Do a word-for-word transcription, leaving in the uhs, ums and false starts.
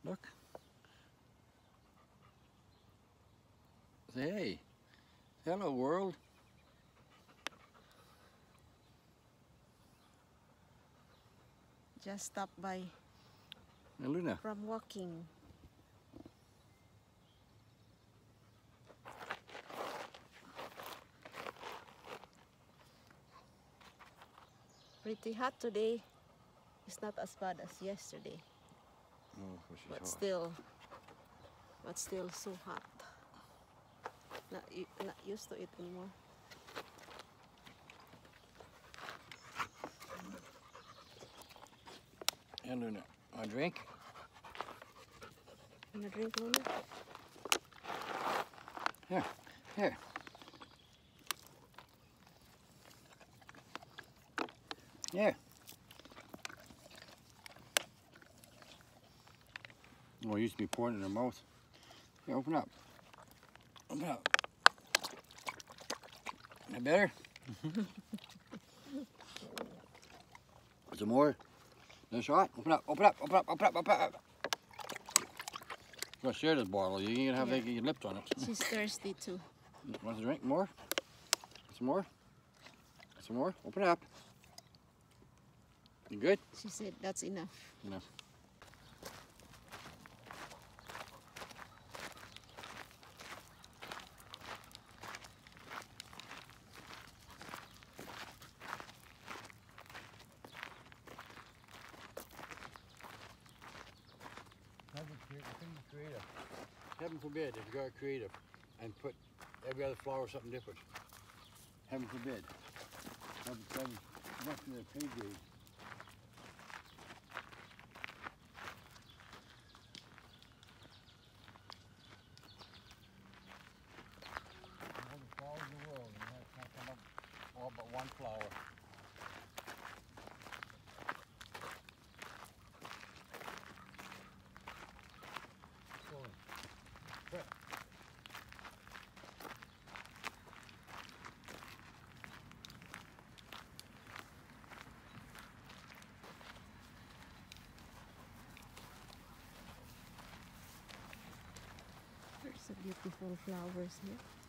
Look. Say hey. Hello world. Just stop by Hey, Luna. from walking. Pretty hot today. It's not as bad as yesterday, Oh, well, she's but hot. still, but still so hot. Not, not used to it anymore. Hey, Luna. Want a drink? Wanna drink, Luna? Here. Here. Here. Oh, it used to be pouring in her mouth. Here, open up. Open up. That better? Some more? Another shot? Open up, open up, open up, open up, open up. I'm gonna share this bottle. You ain't gonna have Yeah. to get your lips on it. She's thirsty too. Want to drink more? Some more? Some more? Open up. You good? She said that's enough. Enough. Creative. Heaven forbid if you got creative and put every other flower something different. Heaven forbid. Heaven, heaven, must be the pay grade. All the flowers in the world, and that can't come up all but one flower. There's some beautiful flowers here.